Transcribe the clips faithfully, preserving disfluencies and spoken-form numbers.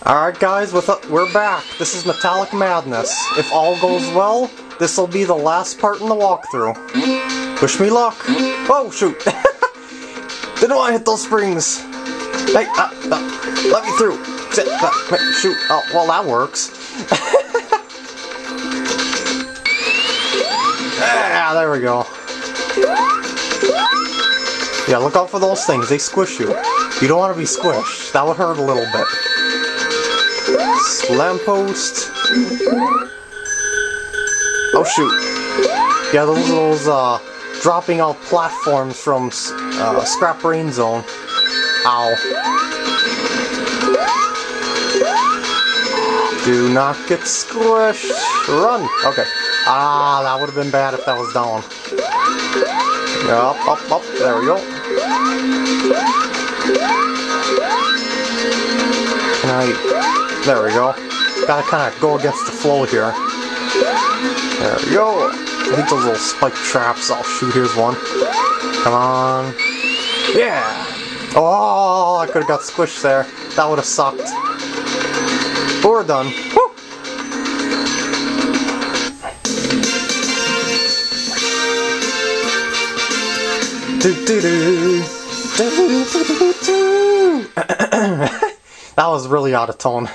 Alright guys, with a, we're back. This is Metallic Madness. If all goes well, this will be the last part in the walkthrough. Wish me luck. Oh shoot! Didn't want to hit those springs. Hey, uh, uh, let me through. Sit, uh, shoot. Oh, well that works. Yeah, there we go. Yeah, look out for those things. They squish you. You don't want to be squished. That would hurt a little bit. Lamppost. Oh shoot. Yeah, those those uh dropping out platforms from uh, Scrap Brain Zone. Ow. Do not get squished. Run. Okay. Ah, that would have been bad if that was down. Up, up, up. There we go. Can I... There we go. Gotta kind of go against the flow here. There we go. I hate those little spike traps. Oh shoot, here's one. Come on. Yeah! Oh, I could have got squished there. That would have sucked. But we're done. Woo! Do, do, do. Do, do, do, do. That was really out of tone.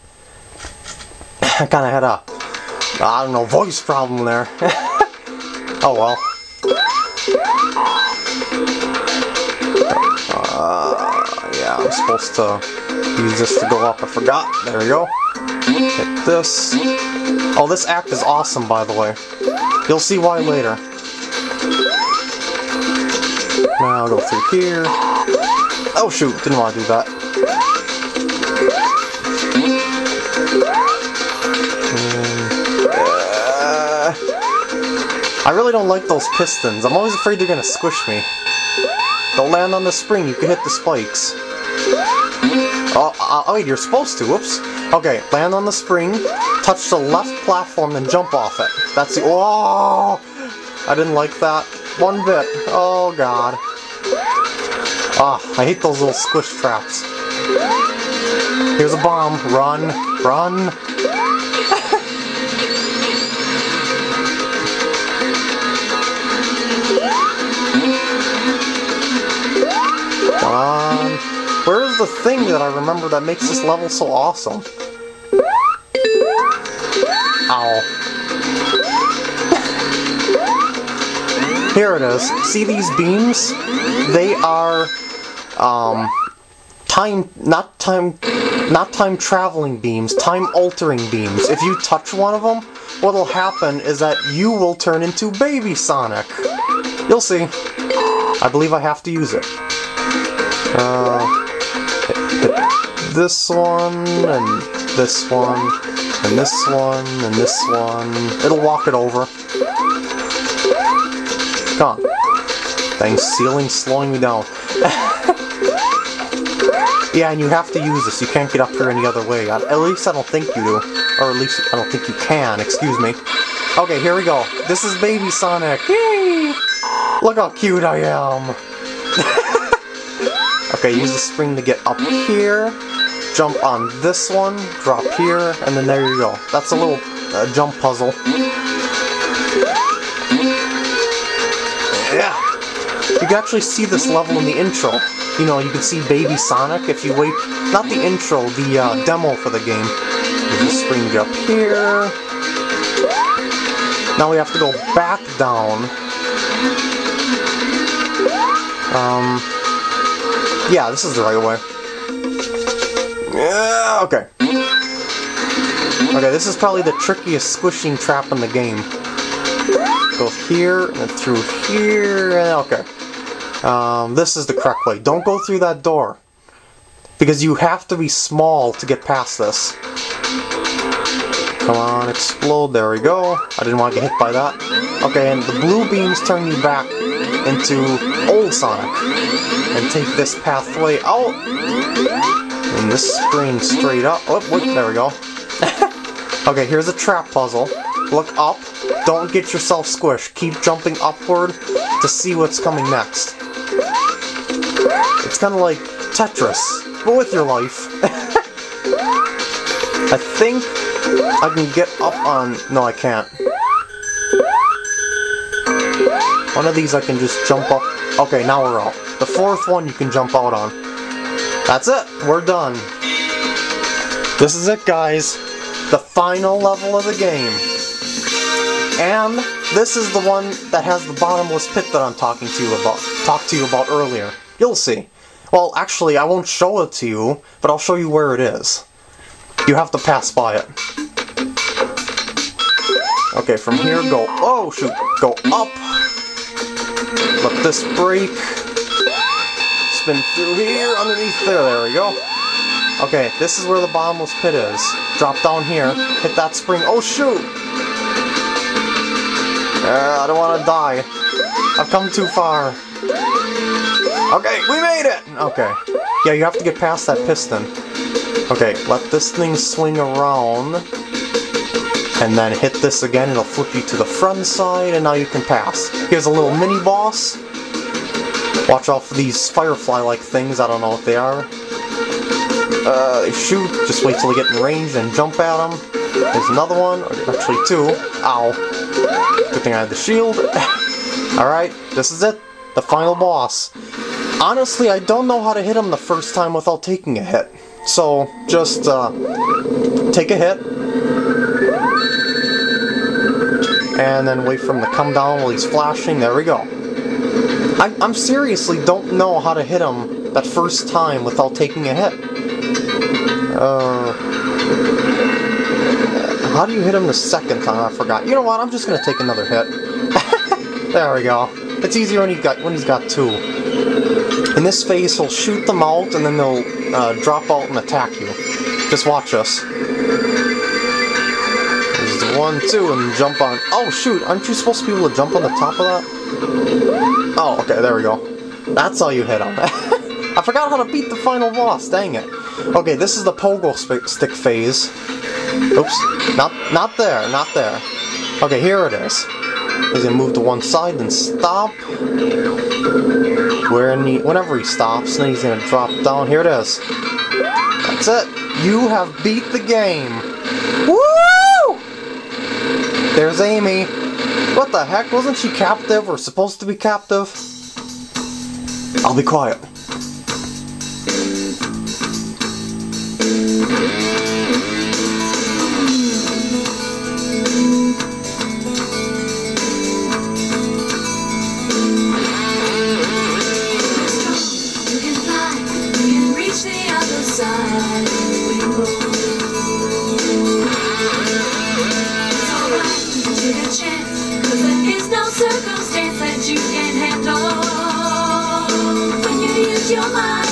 I kind of had a, I don't know, voice problem there. Oh well. Uh, yeah, I'm supposed to use this to go up. I forgot. There we go. Hit this. Oh, this act is awesome, by the way. You'll see why later. Now I'll go through here. Oh shoot, didn't want to do that. I really don't like those pistons. I'm always afraid they're gonna squish me. Don't land on the spring, you can hit the spikes. Oh, uh, oh wait, you're supposed to, whoops. Okay, land on the spring, touch the left platform, then jump off it. That's the- oh! I didn't like that one bit. Oh god. Ah, I hate those little squish traps. Here's a bomb. Run, run. Come on. Where is the thing that I remember that makes this level so awesome? Ow. Here it is. See these beams? They are um time not time not time traveling beams, time altering beams. If you touch one of them, what'll happen is that you will turn into Baby Sonic. You'll see. I believe I have to use it. Uh, hit, hit this one, and this one, and this one, and this one. It'll walk it over. Come on. Dang, ceiling's slowing me down. Yeah, and you have to use this. You can't get up here any other way. At least I don't think you do. Or at least I don't think you can, excuse me. Okay, here we go. This is Baby Sonic. Yay! Look how cute I am. Okay, use the spring to get up here. Jump on this one, drop here, and then there you go. That's a little uh, jump puzzle. Yeah! You can actually see this level in the intro. You know, you can see Baby Sonic if you wait. Not the intro, the uh, demo for the game. Use the spring to get up here. Now we have to go back down. Um, yeah, this is the right way. Yeah, okay. Okay, this is probably the trickiest squishing trap in the game. Go here, and then through here, and okay. Um, this is the correct way. Don't go through that door. Because you have to be small to get past this. Come on, explode, there we go. I didn't want to get hit by that. Okay, and the blue beams turn you back into old Sonic. And take this pathway out. And this spring straight up. Oh, wait, there we go. Okay, here's a trap puzzle. Look up. Don't get yourself squished. Keep jumping upward to see what's coming next. It's kind of like Tetris, but with your life. I think I can get up on... No, I can't. One of these I can just jump up. Okay, now we're out. The fourth one you can jump out on. That's it. We're done. This is it, guys. The final level of the game. And this is the one that has the bottomless pit that I'm talking to you about. Talked to you about earlier. You'll see. Well, actually, I won't show it to you, but I'll show you where it is. You have to pass by it. Okay, from here, go... Oh, shoot. Go up. Let this break. Spin through here, underneath there. There we go. Okay, this is where the bottomless pit is. Drop down here. Hit that spring. Oh, shoot! Uh, I don't want to die. I've come too far. Okay, we made it! Okay. Yeah, you have to get past that piston. Okay, let this thing swing around. And then hit this again, it'll flip you to the front side, and now you can pass. Here's a little mini-boss. Watch out for these firefly-like things, I don't know what they are. Uh, they shoot, just wait till they get in range and jump at them. There's another one, or actually two. Ow. Good thing I had the shield. Alright, this is it. The final boss. Honestly, I don't know how to hit him the first time without taking a hit. So, just, uh, take a hit. And then wait for him to come down while he's flashing. There we go. I, I'm seriously don't know how to hit him that first time without taking a hit. Uh, how do you hit him the second time? I forgot. You know what? I'm just gonna take another hit. There we go. It's easier when he got when he's got two. In this phase, he'll shoot them out, and then they'll uh, drop out and attack you. Just watch us. There's one, two, and jump on. Oh shoot! Aren't you supposed to be able to jump on the top of that? Oh, okay. There we go. That's how you hit him. I forgot how to beat the final boss. Dang it. Okay, this is the pogo stick phase. Oops. Not, not there. Not there. Okay, here it is. He's gonna move to one side, then stop. Where he, whenever he stops, then he's gonna drop down. Here it is. That's it. You have beat the game. Woo! There's Amy. What the heck? Wasn't she captive or supposed to be captive? I'll be quiet. Circumstance that you can handle when you use your mind.